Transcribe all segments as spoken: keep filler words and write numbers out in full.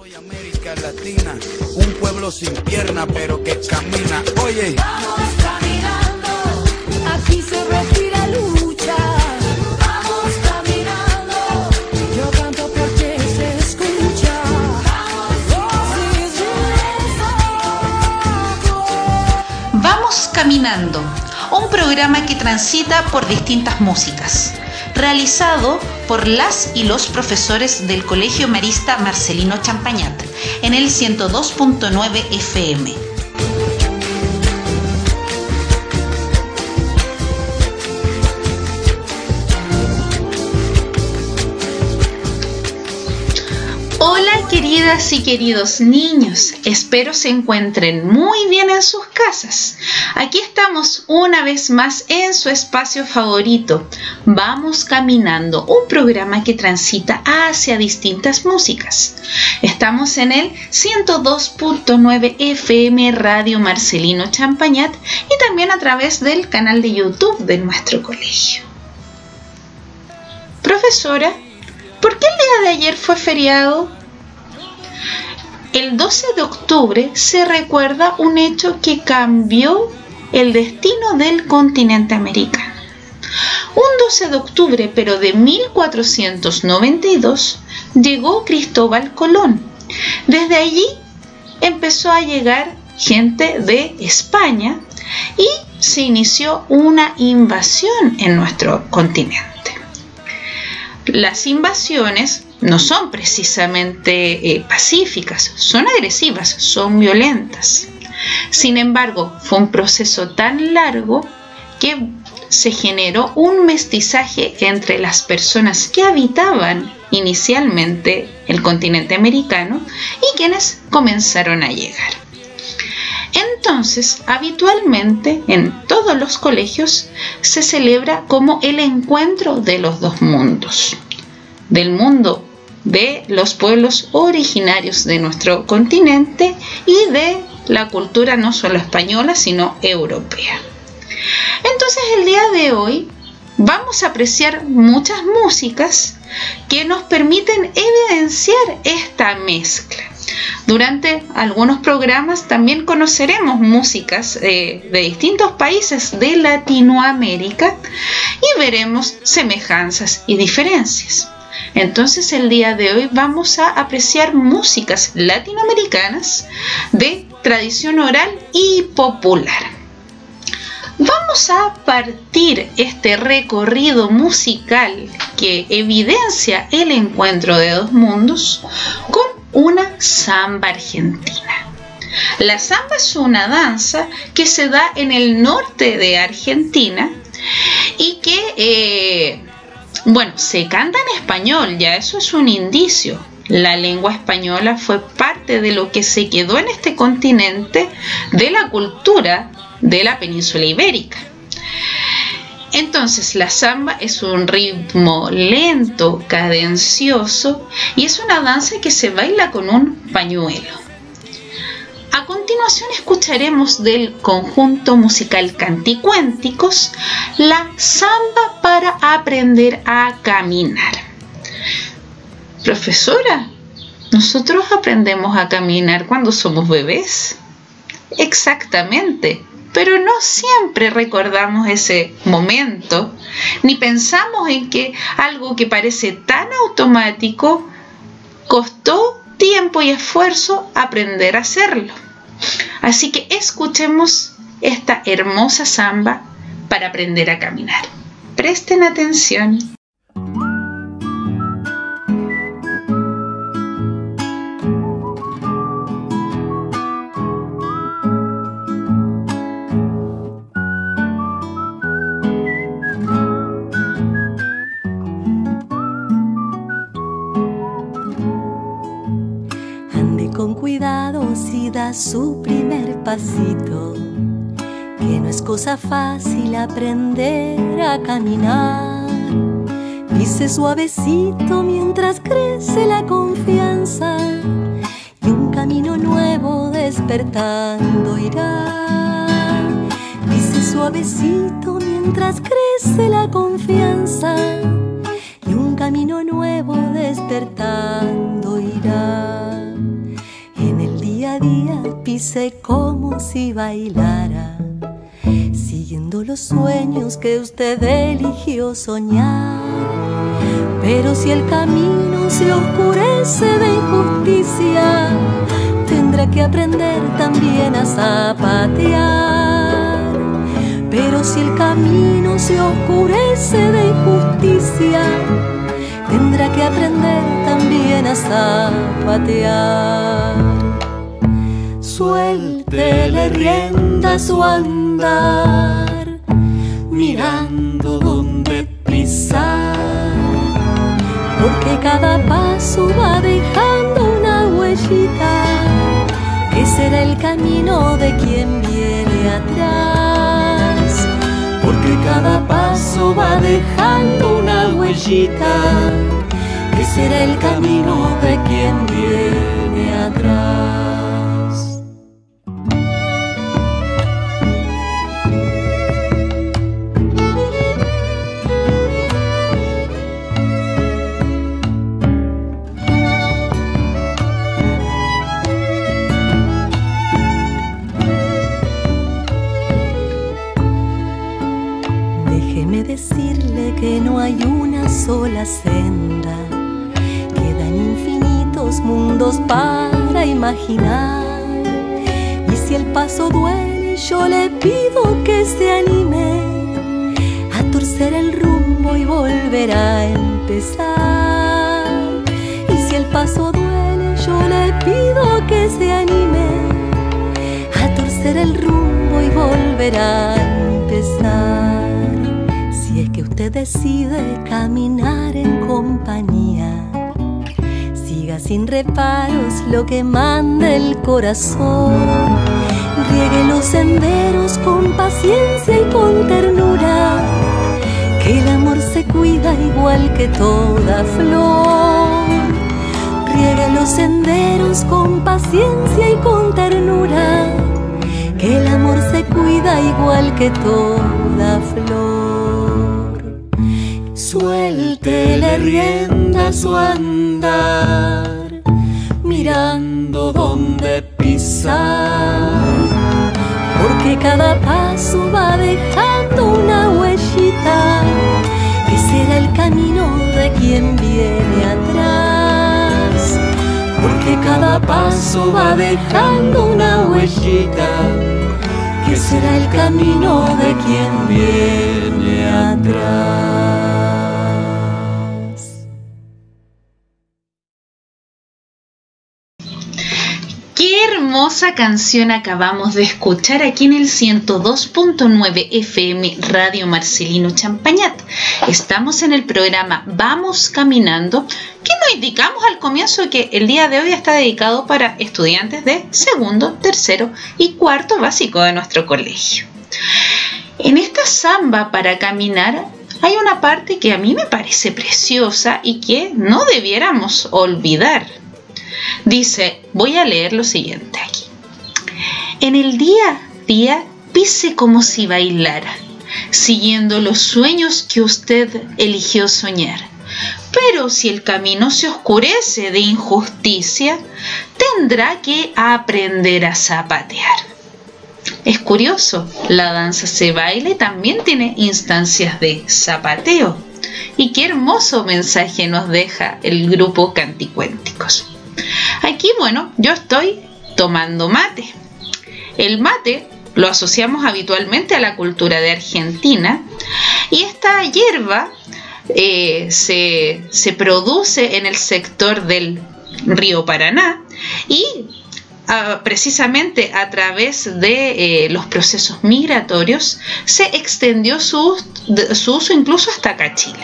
Soy América Latina, un pueblo sin pierna pero que camina. Oye, vamos caminando, aquí se respira lucha. Vamos caminando, yo canto porque se escucha. Vamos caminando, un programa que transita por distintas músicas, realizado por las y los profesores del Colegio Marista Marcelino Champañat en el ciento dos punto nueve F M. Hola queridas y queridos niños, espero se encuentren muy bien en sus casas. Aquí estamos una vez más en su espacio favorito, Vamos Caminando, un programa que transita hacia distintas músicas. Estamos en el ciento dos punto nueve F M Radio Marcelino Champañat y también a través del canal de YouTube de nuestro colegio. Profesora, ¿por qué el día de ayer fue feriado? El doce de octubre se recuerda un hecho que cambió el destino del continente americano. Un doce de octubre, pero de mil cuatrocientos noventa y dos, llegó Cristóbal Colón. Desde allí empezó a llegar gente de España y se inició una invasión en nuestro continente. Las invasiones no son precisamente eh, pacíficas, son agresivas, son violentas. Sin embargo, fue un proceso tan largo que se generó un mestizaje entre las personas que habitaban inicialmente el continente americano y quienes comenzaron a llegar. Entonces, habitualmente en todos los colegios se celebra como el encuentro de los dos mundos, del mundo de los pueblos originarios de nuestro continente y de la cultura no solo española, sino europea. Entonces, el día de hoy vamos a apreciar muchas músicas que nos permiten evidenciar esta mezcla. Durante algunos programas también conoceremos músicas eh, de distintos países de Latinoamérica y veremos semejanzas y diferencias. Entonces el día de hoy vamos a apreciar músicas latinoamericanas de tradición oral y popular. Vamos a partir este recorrido musical que evidencia el encuentro de dos mundos con una samba argentina. La samba es una danza que se da en el norte de Argentina y que eh, Bueno, se canta en español, ya eso es un indicio. La lengua española fue parte de lo que se quedó en este continente de la cultura de la península ibérica. Entonces, la samba es un ritmo lento, cadencioso y es una danza que se baila con un pañuelo. A continuación escucharemos del conjunto musical Canticuénticos la samba para aprender a caminar. Profesora, ¿nosotros aprendemos a caminar cuando somos bebés? Exactamente, pero no siempre recordamos ese momento, ni pensamos en que algo que parece tan automático costó tiempo y esfuerzo aprender a hacerlo. Así que escuchemos esta hermosa samba para aprender a caminar. Presten atención. Con cuidado si da su primer pasito, que no es cosa fácil aprender a caminar. Pise suavecito mientras crece la confianza y un camino nuevo despertando irá. Pise suavecito mientras crece la confianza y un camino nuevo despertando irá. pise como si bailara, siguiendo los sueños que usted eligió soñar. Pero si el camino se oscurece de injusticia, tendrá que aprender también a zapatear. Pero si el camino se oscurece de injusticia, tendrá que aprender también a zapatear. Suéltele rienda a su andar, mirando dónde pisar, porque cada paso va dejando una huellita, que será el camino de quien viene atrás. Porque cada paso va dejando una huellita, que será el camino de quien viene atrás. Decirle que no hay una sola senda, quedan infinitos mundos para imaginar. Y si el paso duele, yo le pido que se anime a torcer el rumbo y volver a empezar. Y si el paso duele, yo le pido que se anime a torcer el rumbo y volver a empezar. Si es que usted decide caminar en compañía, siga sin reparos lo que manda el corazón. Riegue los senderos con paciencia y con ternura, que el amor se cuida igual que toda flor. Riegue los senderos con paciencia y con ternura, que el amor se cuida igual que toda flor. Suéltele rienda a su andar, mirando dónde pisar, porque cada paso va dejando una huellita, que será el camino de quien viene atrás. Porque cada paso va dejando una huellita, que será el camino de quien viene atrás. Qué hermosa canción acabamos de escuchar aquí en el ciento dos punto nueve F M Radio Marcelino Champañat. Estamos en el programa Vamos Caminando, que nos indicamos al comienzo que el día de hoy está dedicado para estudiantes de segundo, tercero y cuarto básico de nuestro colegio. En esta samba para caminar hay una parte que a mí me parece preciosa y que no debiéramos olvidar. Dice, voy a leer lo siguiente aquí. En el día a día pise como si bailara, siguiendo los sueños que usted eligió soñar. Pero si el camino se oscurece de injusticia, tendrá que aprender a zapatear. Es curioso, la danza se baila y también tiene instancias de zapateo. Y qué hermoso mensaje nos deja el grupo Canticuénticos. Aquí, bueno, yo estoy tomando mate. El mate lo asociamos habitualmente a la cultura de Argentina y esta hierba eh, se, se produce en el sector del río Paraná y uh, precisamente a través de eh, los procesos migratorios se extendió su, su uso incluso hasta acá Chile.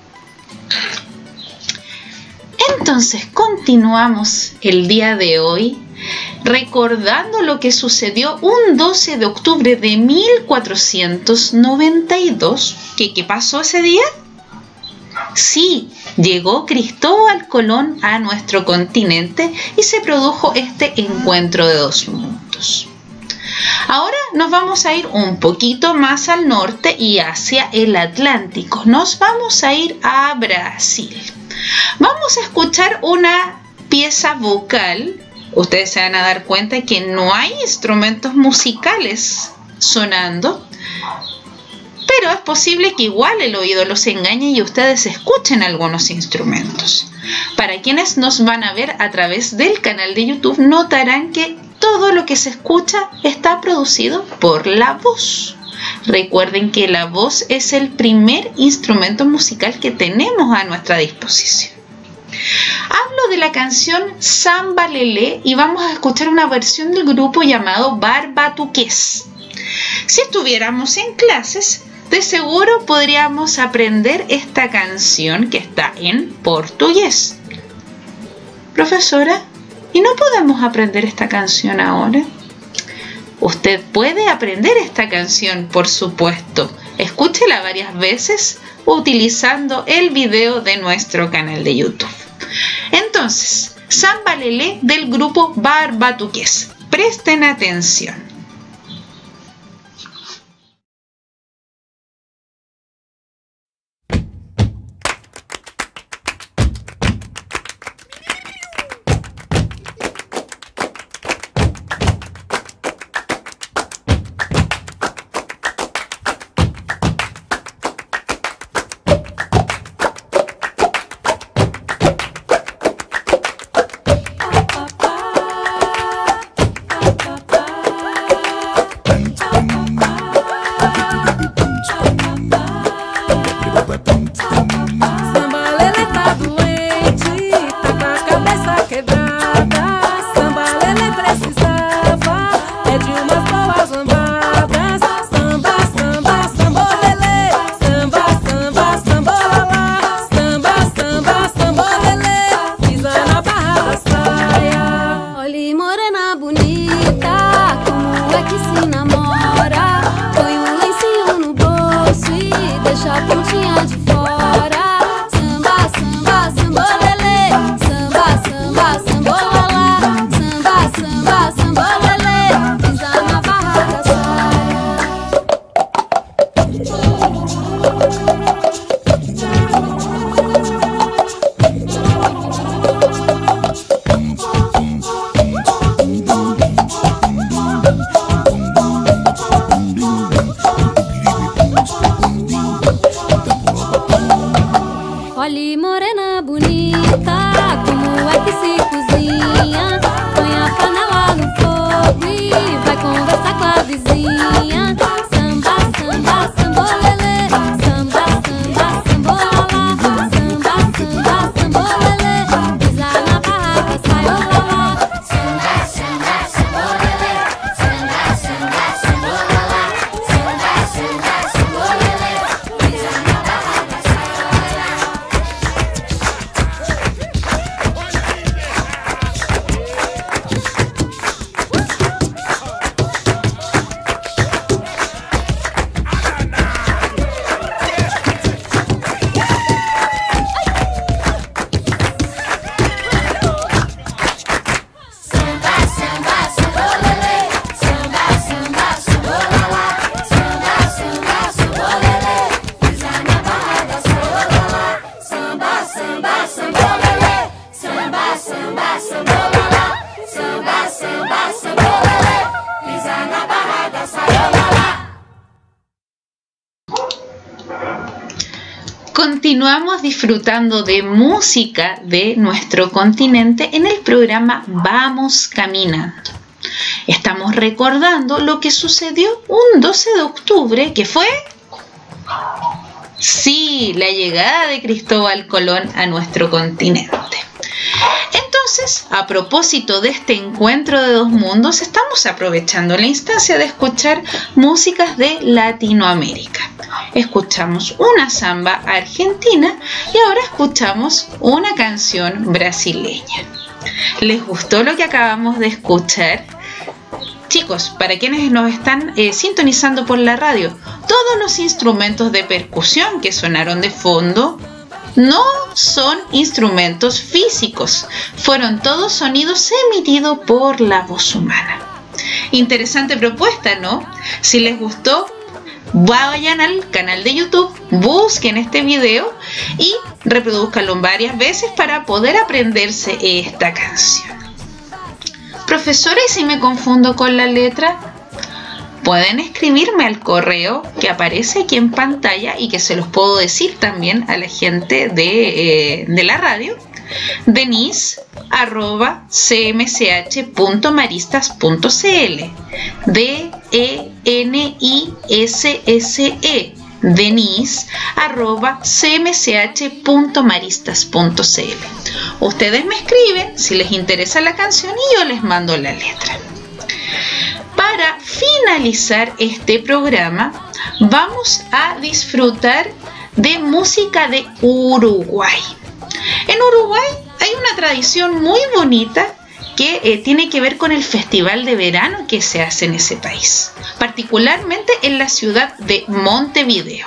Entonces continuamos el día de hoy recordando lo que sucedió un doce de octubre de mil cuatrocientos noventa y dos. ¿Qué, qué pasó ese día? Sí, llegó Cristóbal Colón a nuestro continente y se produjo este encuentro de dos mundos. Ahora nos vamos a ir un poquito más al norte y hacia el Atlántico. Nos vamos a ir a Brasil. Vamos a escuchar una pieza vocal ustedes se van a dar cuenta que no hay instrumentos musicales sonando, pero es posible que igual el oído los engañe y ustedes escuchen algunos instrumentos. Para quienes nos van a ver a través del canal de YouTube, notarán que todo lo que se escucha está producido por la voz. Recuerden que la voz es el primer instrumento musical que tenemos a nuestra disposición. Hablo de la canción Samba Lelé y vamos a escuchar una versión del grupo llamado Barbatuques. Si estuviéramos en clases, de seguro podríamos aprender esta canción que está en portugués. Profesora, ¿y no podemos aprender esta canción ahora? Usted puede aprender esta canción, por supuesto. Escúchela varias veces utilizando el video de nuestro canal de YouTube. Entonces, Samba Lelé del grupo Barbatuques. Presten atención. Continuamos disfrutando de música de nuestro continente en el programa Vamos Caminando. Estamos recordando lo que sucedió un doce de octubre, que fue, sí, la llegada de Cristóbal Colón a nuestro continente. Entonces, a propósito de este encuentro de dos mundos, estamos aprovechando la instancia de escuchar músicas de Latinoamérica. Escuchamos una samba argentina y ahora escuchamos una canción brasileña. ¿Les gustó lo que acabamos de escuchar? Chicos, para quienes nos están eh, sintonizando por la radio, todos los instrumentos de percusión que sonaron de fondo no son instrumentos físicos, fueron todos sonidos emitidos por la voz humana. Interesante propuesta, ¿no? Si les gustó, vayan al canal de YouTube, busquen este video y reproduzcanlo varias veces para poder aprenderse esta canción. profesora, ¿y si me confundo con la letra? Pueden escribirme al correo que aparece aquí en pantalla y que se los puedo decir también a la gente de, eh, de la radio. Denise arroba cmch punto maristas punto cl. D E N I S S E Denise arroba cmch punto maristas punto cl. Ustedes me escriben si les interesa la canción y yo les mando la letra. Para finalizar este programa, vamos a disfrutar de música de Uruguay. En Uruguay hay una tradición muy bonita que eh, tiene que ver con el festival de verano que se hace en ese país, particularmente en la ciudad de Montevideo.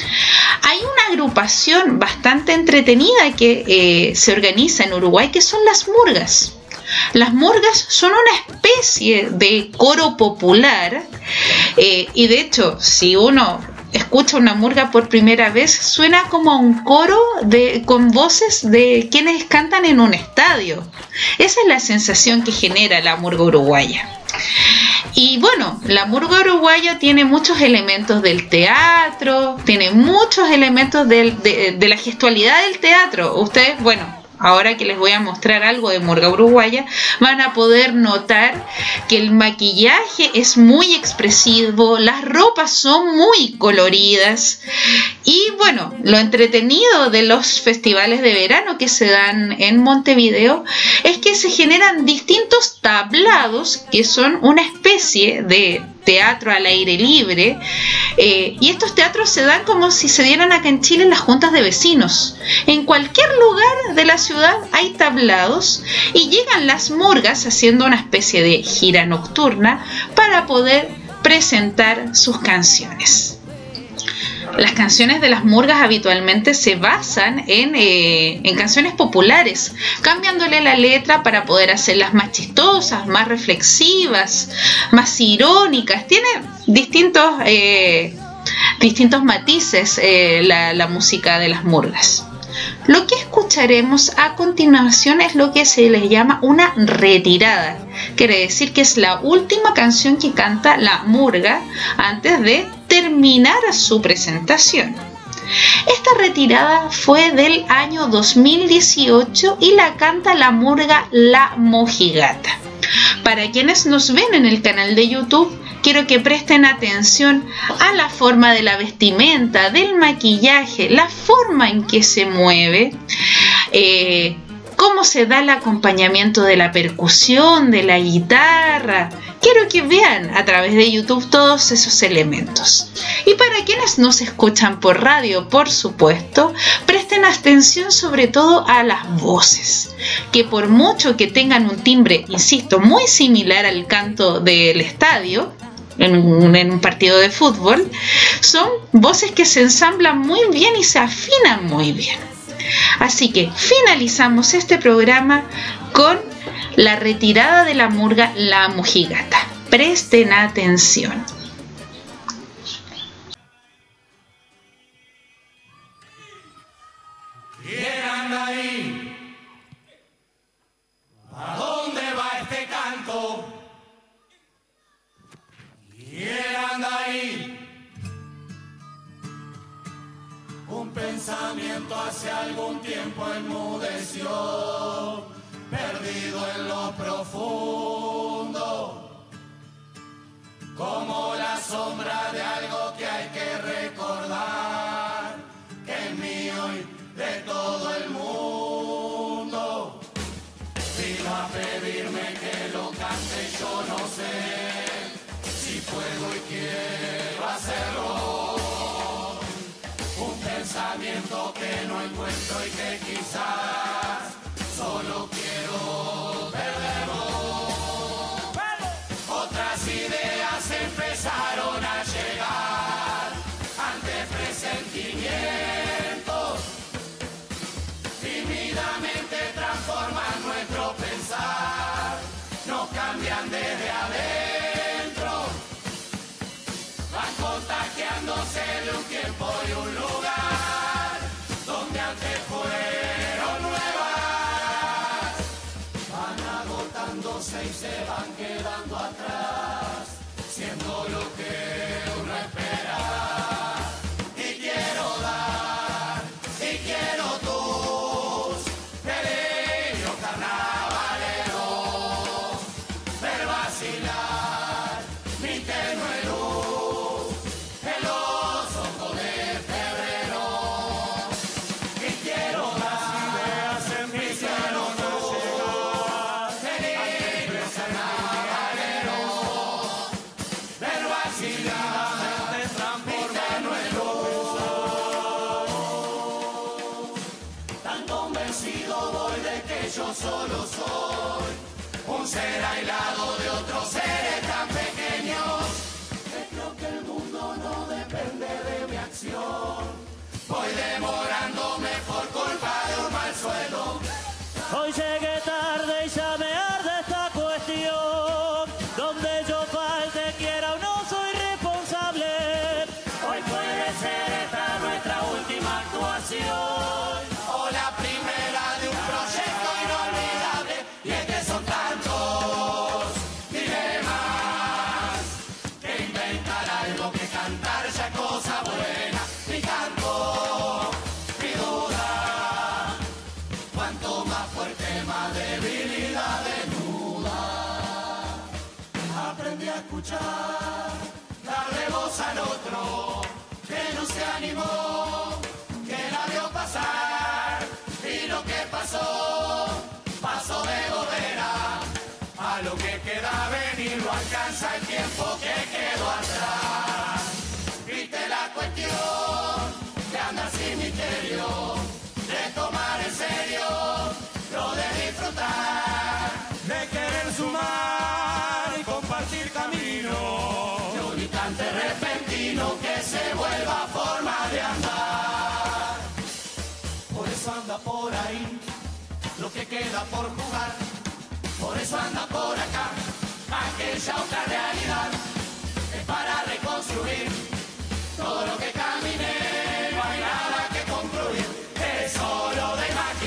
Hay una agrupación bastante entretenida que eh, se organiza en Uruguay, que son las murgas. Las murgas son una especie de coro popular eh, y de hecho, si uno escucha una murga por primera vez, suena como un coro de, con voces de quienes cantan en un estadio. Esa es la sensación que genera la murga uruguaya. Y bueno, la murga uruguaya tiene muchos elementos del teatro, tiene muchos elementos del, de, de la gestualidad del teatro. Ustedes, bueno, ahora que les voy a mostrar algo de murga uruguaya, van a poder notar que el maquillaje es muy expresivo, las ropas son muy coloridas y bueno, lo entretenido de los festivales de verano que se dan en Montevideo es que se generan distintos tablados que son una especie de teatro al aire libre, eh, y estos teatros se dan como si se dieran acá en Chile en las juntas de vecinos. En cualquier lugar de la ciudad hay tablados y llegan las murgas haciendo una especie de gira nocturna para poder presentar sus canciones. Las canciones de las murgas habitualmente se basan en, eh, en canciones populares, cambiándole la letra para poder hacerlas más chistosas, más reflexivas, más irónicas. Tiene distintos, eh, distintos matices eh, la, la música de las murgas. Lo que escucharemos a continuación es lo que se les llama una retirada. Quiere decir que es la última canción que canta la murga antes de terminar su presentación. Esta retirada fue del año dos mil dieciocho y la canta la murga La Mojigata. Para quienes nos ven en el canal de YouTube, quiero que presten atención a la forma de la vestimenta, del maquillaje, la forma en que se mueve, eh, cómo se da el acompañamiento de la percusión, de la guitarra. Quiero que vean a través de YouTube todos esos elementos. Y para quienes nos escuchan por radio, por supuesto, presten atención sobre todo a las voces, que por mucho que tengan un timbre, insisto, muy similar al canto del estadio, en un, en un partido de fútbol, son voces que se ensamblan muy bien y se afinan muy bien. Así que finalizamos este programa con la retirada de la murga La Mojigata. Presten atención. ¿Quién anda ahí? ¿A dónde va este canto? ¿Quién anda ahí? Un pensamiento hace algún tiempo enmudeció, perdido en lo profundo, como la sombra de algo que hay que recordar, que es mío y de todo el mundo. Vino a pedirme que lo cante, yo no sé si puedo y quiero hacerlo. Un pensamiento que no encuentro y que quizás solo quiero perderlo. Otras ideas empezaron a llegar ante presentimientos. Tímidamente transforman nuestro pensar, nos cambian desde adentro. Van contagiándose de un tiempo y un lugar donde antes fueron nuevas. Van agotándose hoy se van quedando atrás, siendo lo que uno espera. Y quiero dar, y quiero tus delirios carnavaleros, ver vacilar mi tenue luz en los ojos de febrero. Y quiero dar, y quiero tus delirios carnavaleros, ver vacilar mi tenue luz. Tan convencido voy de que yo solo soy un ser aislado de otros seres tan pequeños, que creo que el mundo no depende de mi acción. Voy demorándome por culpa de un mal sueldo. Hoy llegué tarde y ya me arde esta cuestión. Donde yo falte, quiera o no, soy responsable. Hoy puede ser esta nuestra última actuación, O la primera de un proyecto inolvidable. Y es que son tantos dilemas que inventar algo que cantar ya es cosa buena. Mi canto, mi duda, cuanto más fuerte, más debilidad desnuda. Aprendí a escuchar, darle voz al otro que no se animó, que la vio pasar, y lo que pasó, pasó de bodera. A lo que queda venir no alcanza el tiempo que quedó atrás. Viste la cuestión de andar sin misterio, de tomar en serio lo de disfrutar, de querer sumar y compartir camino, de un instante repentino que se vuelva forma de andar. Por eso anda por ahí lo que queda por jugar, por eso anda por acá aquella otra realidad. Es para reconstruir todo lo que caminé, no hay nada que concluir, es solo de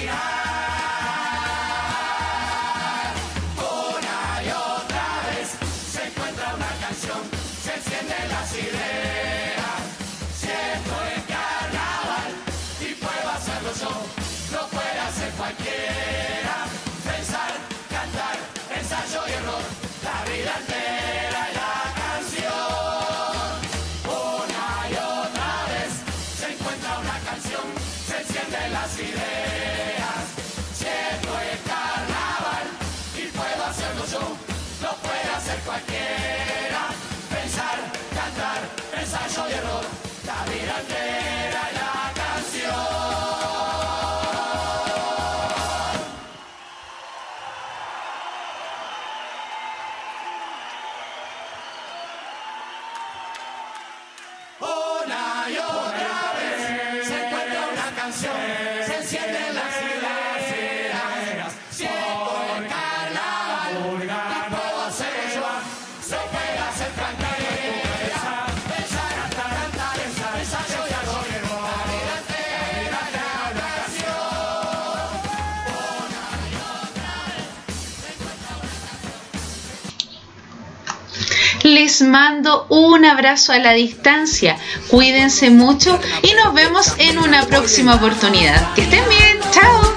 imaginar. Una y otra vez se encuentra una canción, se encienden las ideas. Siento el carnaval y puedo hacerlo yo, lo puede hacer cualquiera. Pensar, cantar, ensayo y error, la vida entera y la canción. Una y otra vez se encuentra una canción, se encienden las ideas. Siento el carnaval y puedo hacerlo yo, lo puede hacer cualquiera. Pensar, cantar, ensayo y error, la vida entera y la canción. Una y otra vez se encuentra una canción, se encienden las ideas. Siento el carnaval y puedo hacer yo, se puede hacer cualquiera. Pensar, cantar, ensayo y error, la vida entera y la canción. Una y otra vez se encuentra una canción. Les mando un abrazo a la distancia, cuídense mucho y nos vemos en una próxima oportunidad. Que estén bien, chao.